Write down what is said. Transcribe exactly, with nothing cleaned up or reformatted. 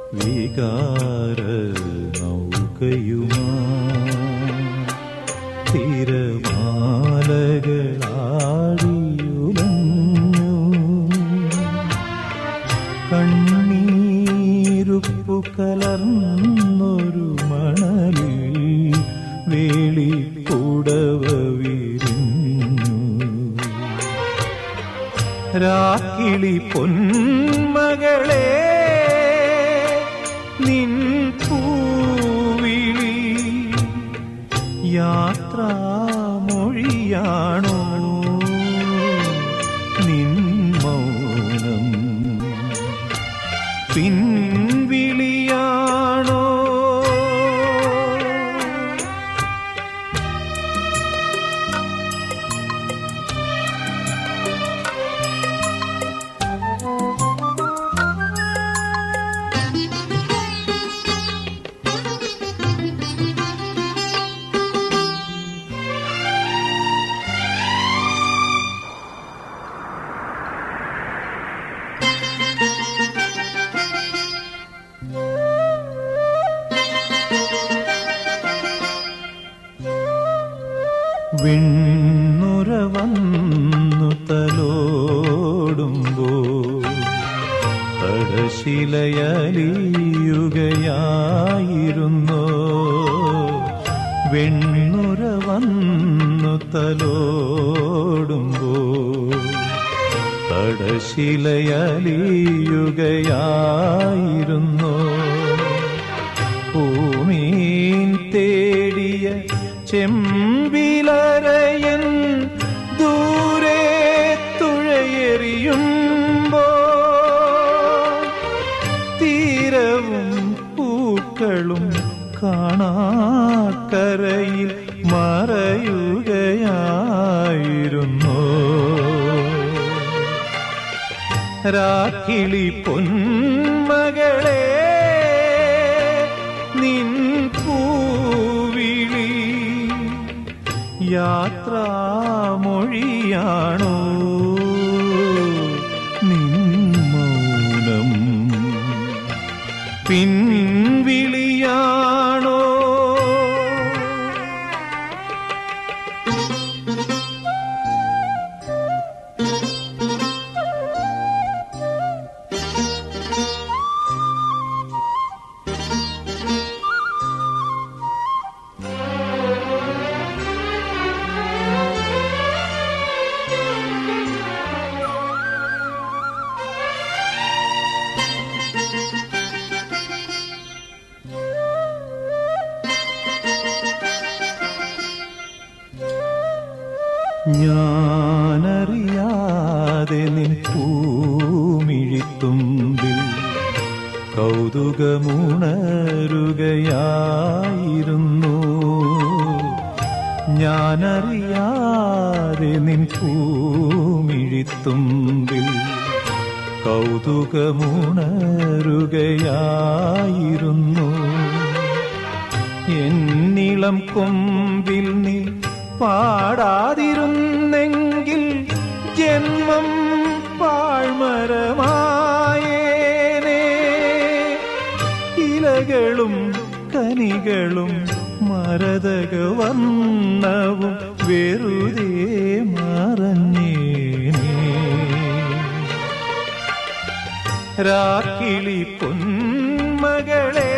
വികാര നൗകയുമാ തിരമാലകളാടിയുലഞ്ഞു കണ്ണീരുപ്പു കലർന്നൊരു മണലിൽ വേളി പുടവ വിരിഞ്ഞു രാക്കിളി പൊന്മകളെ നിൻ പൂവിളി യാത്രാമൊഴിയാണോ നിൻ മൗനം പിൻവിളിയാണോ വിണ്ണുര വന്നു തലോടുമ്പോൾ തടശിലയലിയുകയായിരുന്നു വെണ്ണുര വന്നു തലോടുമ്പോൾ തടശിലയലിയുകയായിരുന്നു ഭൂമീൻ തേടിയ ചെമ്പിലരയൻ ദൂരെ തുഴയെറിയുമ്പോ തീരവും പൂക്കളും കാണാക്കരയിൽ മറയുകയായിരുന്നു രാക്കിളി പൊന്മകളെ നിൻ പൂവിളി യാത്രാമൊഴിയാണോ നിൻ മൗനം പിൻവിളിയാണോ ഞാനറിയാതെ നിൻ പൂമിഴിത്തുമ്പിൽ കൗതുകമുണരുകയായിരുന്നു ഞാനറിയാതെ നിൻ പൂമിഴിത്തുമ്പിൽ കൗതുകമുണരുകയായിരുന്നു എന്നിളം കൊമ്പിൽ നീ പാടാതിരുന്നെങ്കിൽ ജന്മം പാഴ്മരമായേനേ ഇലകളും കനികളും മരതകവർണ്ണവും വെറുതെ മറഞ്ഞേനേ രാക്കിളി പൊന്മകളെ